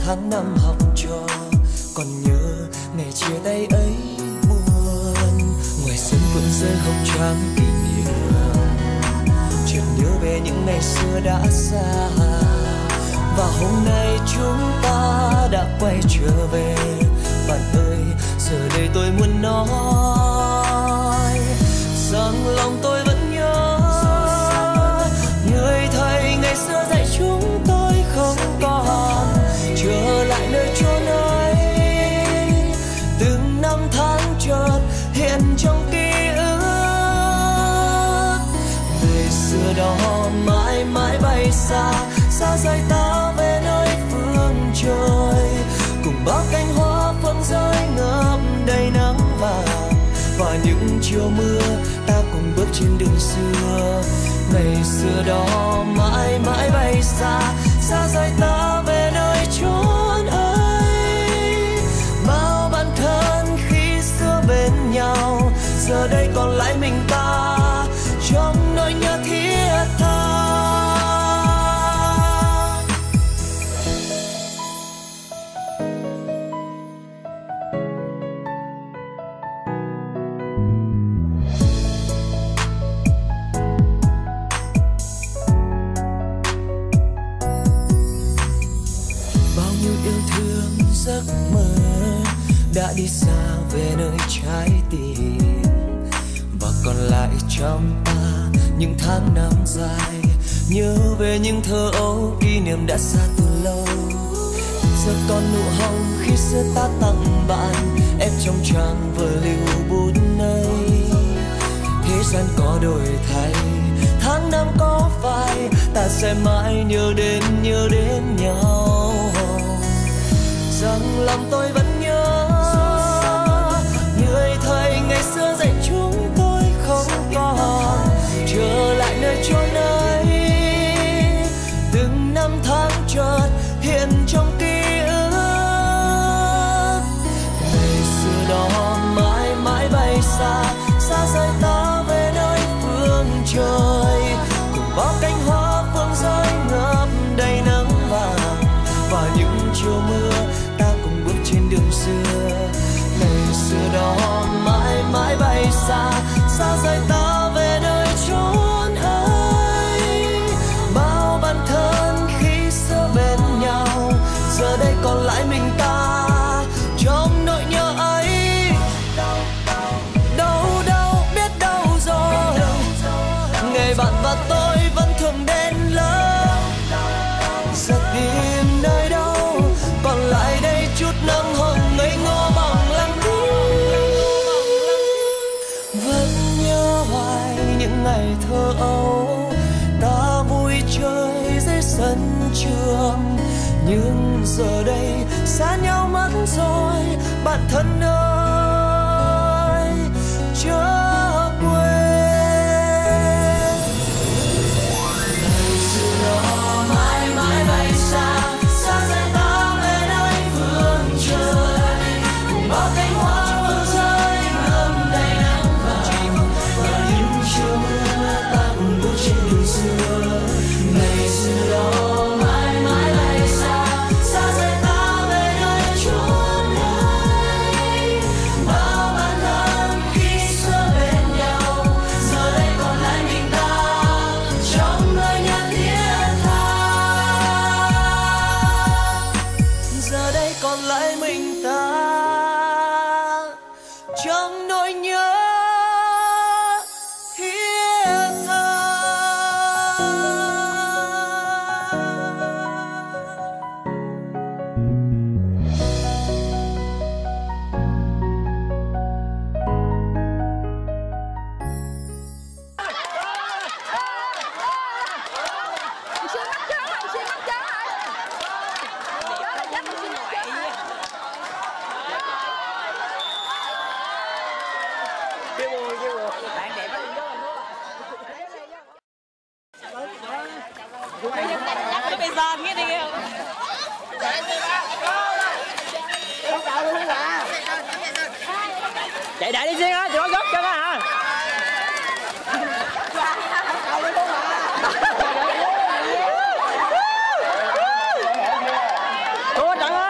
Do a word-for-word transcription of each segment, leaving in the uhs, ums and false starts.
tháng năm học trò. Còn nhớ ngày chia tay ấy buồn, ngoài sân vẫn rơi hồng trắng kỷ niệm. Chợt nhớ về những ngày xưa đã xa, và hôm nay chúng ta đã quay trở về. Bạn ơi, giờ đây tôi muốn nói rằng lòng tôi vẫn nhớ người thầy ngày xưa dạy chúng tôi không còn trở lại nơi chốn ấy. Từng năm tháng chợt hiện trong ký ức, ngày xưa đó mãi mãi bay xa, xa rời ta về nơi phương trời. Cùng bao cánh hoa phượng rơi ngập đầy nắng vàng, và những chiều mưa ta cùng bước trên đường xưa. Ngày xưa đó mãi mãi bay xa, xa rời ta về nơi chốn ấy. Bao bạn thân khi xưa bên nhau, giờ đây còn lại mình ta trong nỗi nhớ thiết tha. Giấc mơ đã đi xa về nơi trái tim, và còn lại trong ta những tháng năm dài. Nhớ về những thơ ấu, kỷ niệm đã xa từ lâu. Giờ còn nụ hồng khi xưa ta tặng bạn, ép trong trang vở lưu bút này. Thế gian có đổi thay, tháng năm có phai, ta sẽ mãi nhớ đến nhớ đến nhau. Rằng lòng tôi vẫn nhớ người thầy ngày xưa dạy chúng tôi không còn trở lại nơi chốn ấy. Từng năm tháng chợt hiện trong ký ức, ngày xưa đó mãi mãi bay xa, xa rời ta về nơi phương trời. Cùng bao cánh hoa phương rơi ngập đầy nắng vàng, và những chiều mưa ta cùng bước trên đường xưa. Ngày xưa đó mãi mãi bay xa, xa rời ta về nơi chốn ấy. Bao bạn thân khi xưa bên nhau, giờ đây còn lại mình ta trong nỗi nhớ ấy. Đâu đâu biết đâu rồi, ngày bạn và tôi vẫn thường đến lớp. Giờ tìm nơi đâu còn lại đây chút nắng hồng ngây ngô bằng lặng im. Vẫn nhớ hoài những ngày thơ ấu, ta vui chơi dưới sân trường. Nhưng giờ đây xa nhau mất rồi, bạn thân ơi chớ quên. Ngày xưa đó mãi mãi bay xa, xa rời ta về nơi phương trời. Cùng bao cánh hoa phương rơi ngập đầy nắng vàng, và những chiều mưa ta cùng bước trên đường xưa. Ngày xưa đó mãi mãi bay xa, xa rời ta về nơi chốn ấy. Bao bạn thân khi xưa bên nhau, giờ đây còn lại mình ta trong nỗi nhớ thiết tha. Giờ đây còn lại mình ta trong nỗi nhớ thiết tha. Bây giờ nghe đi không? Chạy đại đi Duyên á, tụi nó gấp cho nó hả? Thua trận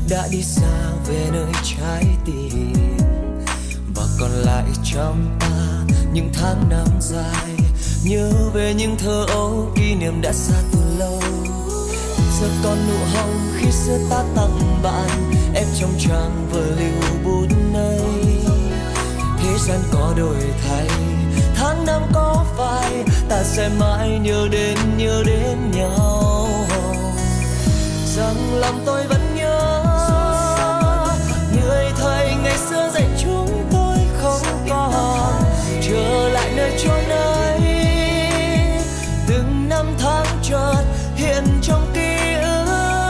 đã đi xa về nơi trái tim, và còn lại trong ta những tháng năm dài nhớ về những thơ ấu kỷ niệm đã xa từ lâu. Giờ còn nụ hồng khi xưa ta tặng bạn em trong trang vở lưu bút này. Thế gian có đổi thay, tháng năm có phai, ta sẽ mãi nhớ đến nhớ đến nhau. Rằng lòng tôi vẫn nhớ người thầy ngày xưa dạy chúng tôi không còn trở lại nơi chốn ấy. Từng năm tháng chợt hiện trong ký ức,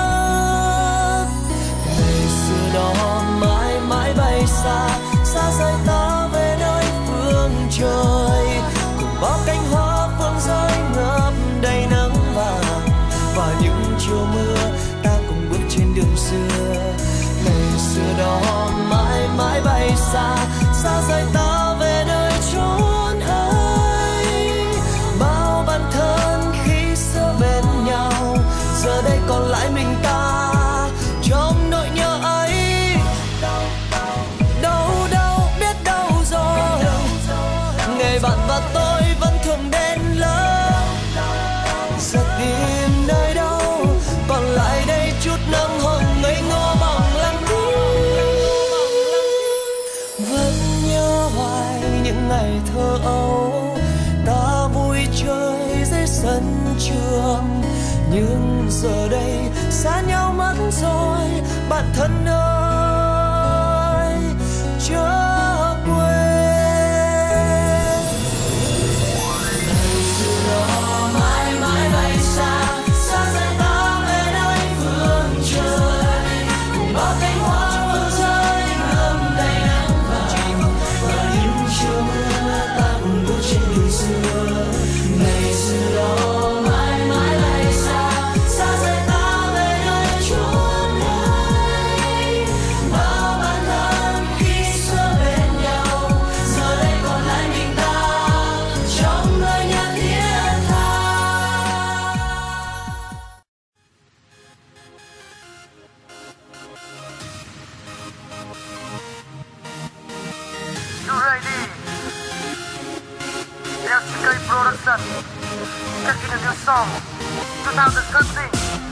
ngày xưa đó mãi mãi bay xa, xa rời ta về nơi phương trời, cùng bao cánh hoa phương rơi ngập đầy nắng vàng. Và những chiều mưa ta cùng bước trên đường xưa, ngày xưa đó mãi mãi bay xa, xa rời ta về nơi chốn ấy. Bao bản thân khi xưa bên nhau, giờ đây còn lại mình ta trong nỗi nhớ ấy. Đâu đâu biết đâu rồi, ngày bạn và tôi vẫn thường đến lớp. Giờ tìm nơi đâu còn lại đây chút nắng hồng ngây ngô bằng lặng đi. Vẫn nhớ hoài những ngày thơ ấu, ta vui chơi dưới sân trường. Nhưng giờ đây xa nhau mất rồi, bạn thân ơi chớ quên. Ngày xưa đó mãi mãi bay xa, xa rời ta về nơi phương trời, cùng bao cánh hoa phương rơi ngâm đầy nắng vàng. Và những chiều mưa ta cùng bước trên đường xưa, ngày xưa đó mãi mãi bay xa, xa rời ta về nơi chốn ấy. Bao bản thân khi xưa bên nhau, giờ đây còn lại mình ta trong nơi nhạc thiết tha. You ready? L C K Production, taking a new song, twenty twenty.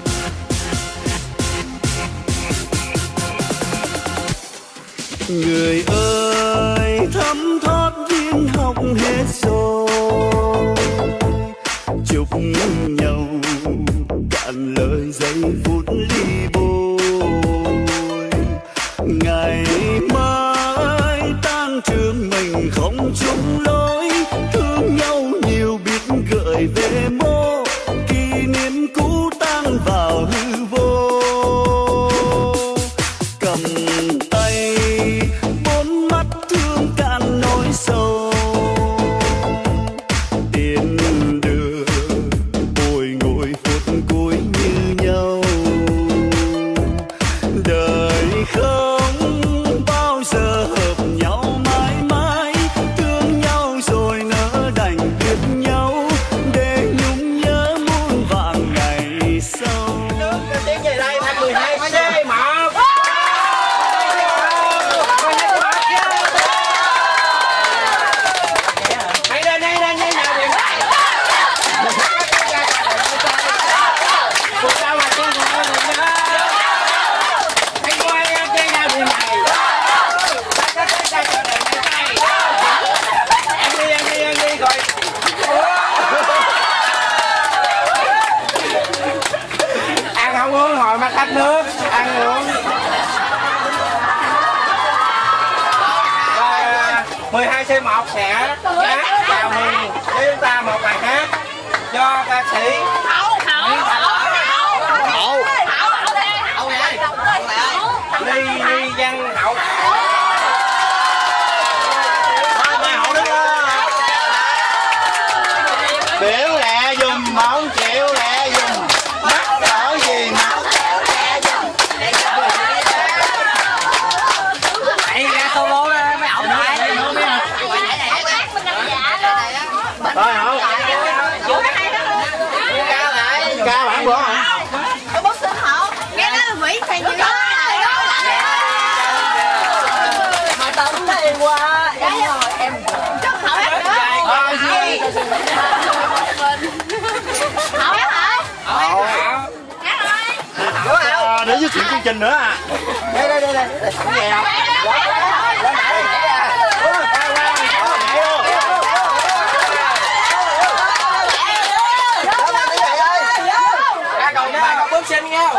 Người ơi, thấm thoát viên học hết rồi, chúc nhau cạn lời giây phút ly bôi. Ngày mai tan trường mình không chung lối, thương nhau nhiều biết gợi về mô, kỷ niệm cũ tan vào hư vô. Cầm tay bốn mắt thương cạn nỗi sầu, tiền đưa bồi ngồi phút cuối như nhau. Đời không bao giờ hợp nhau mãi mãi, thương nhau rồi nỡ đành biệt nhau, để nhung nhớ muôn vạn ngày sau. Tiếng về đây thành mười hai C một. Hãy lên đây lên đây nào điện thoại. Cuộc sao mà tiếng của mình đó. Hãy quay chơi nào điện này. Ta ta ta cho đèn tay tay. Em đi em đi em đi rồi. Ăn không uống hồi mà khát nước, ăn uống. Rồi mười hai C một sẽ hát chào mừng với chúng ta một bài hát do ca sĩ Ly Ly Văn Hậu. Biểu lẹ dùm mà không chịu lẹ dùm, mắc cỡ gì mà. Chạy ra solo đó mấy ổng lại. Rồi hả? Ca lại. Ca bản bữa hả? Nghe nói là Mỹ thì nhiều đó. hay quá. Em rồi em. Chút hỏi hết nữa. Thôi gì? Hỏi hả? Hỏi. À, để giới thiệu chương trình nữa à. Đây đây đây đây. Nghe không? Lên nãy lên nãy à. Ra cầu ba cầu bước sinh nha.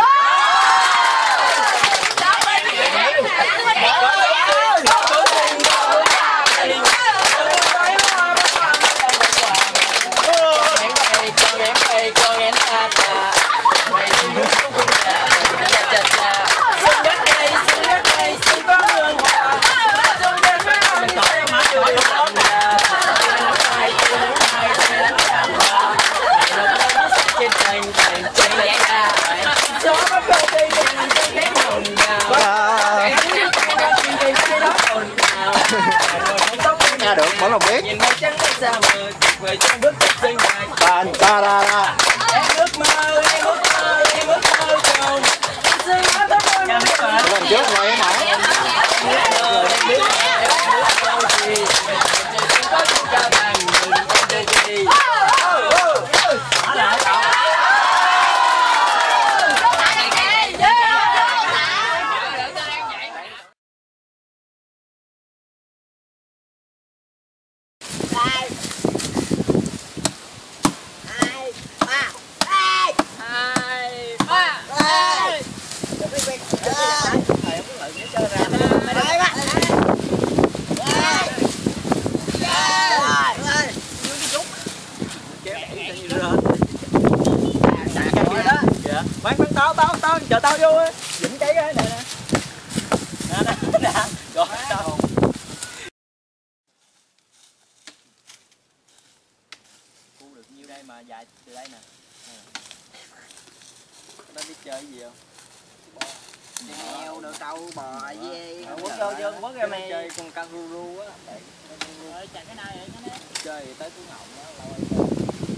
Nghe được, mỗi lần biết. Ta ta ra ra. Ước mơ, em ước mơ, em ước mơ chồng. Lần trước rồi em hả? Bán bán tao tao tao chờ tao vô á, dính cái cái này nè. Nè nè nè. Rồi tao. Cu được nhiêu đây mà dài từ đây nè. Nó biết chơi cái gì không? Heo, đôi câu, bò, dê. Quấn vô vô quấn ra mày chơi con kangaroo á. Rồi chạy cái này vậy cái chơi tới Phú Ngọc đó lâu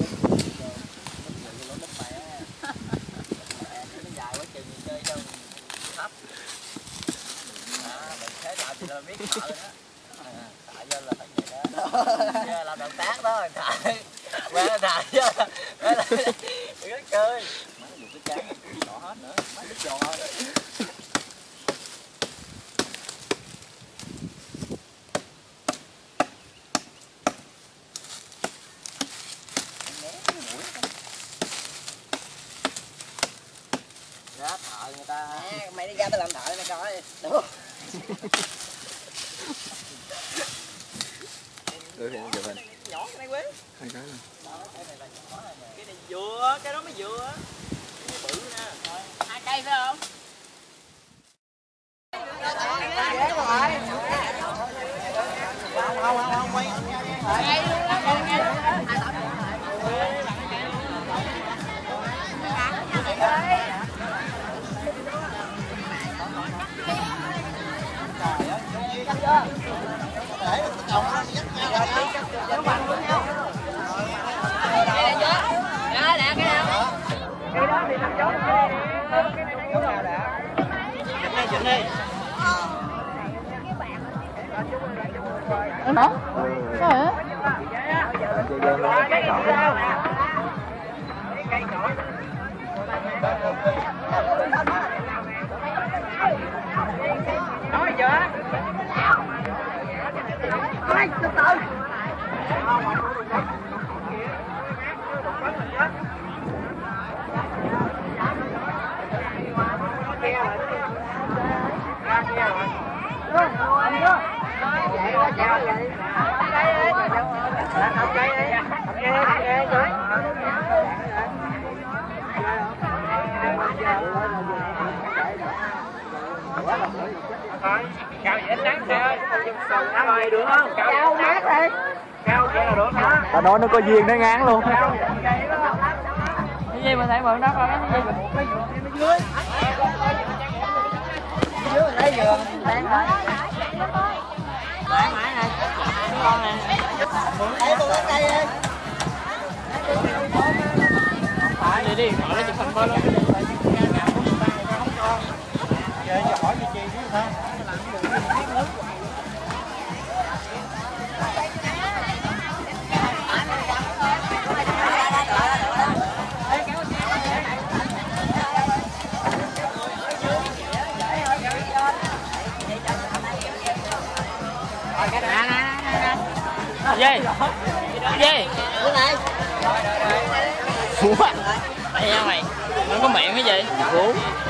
rồi biết sợ đó. Tại do là phải vậy đó. Làm động tác đó thải. Qua thải chứ. Đừng có chơi. Má dùng cái chán đỏ hết nữa. Má đứt giò thôi. Ra thợ người ta. À, mày đi ra tao làm thợ mày coi. Được. Được thì chụp hình. Nhỏ cái này quế. Hai cái này. Cái này vừa, cái đó mới vừa. Cái bự nè. Rồi, hai cây phải không? Không không không quay. Ngay luôn đó, con ngay luôn đó. Em hả? Sao hả? Nói chưa? Ôi, từ từ. Cao vậy nắng thôi. Cao rồi được không? Cao mát đi. Cao kia là được hả? Ta nói nó có duyên nó ngán luôn. Cái gì mà thấy bọn đó coi cái gì? Dưới dưới lấy giường đang rồi. Mãi mãi này. Con nè. Lấy tôi lấy cây đi. Đi đi, gọi nó chụp hình coi luôn. Về giờ hỏi gì chi chứ hả? Gì? Gì? Cái này. Ủa? Mày nha mày. Nó có miệng cái gì? Uống.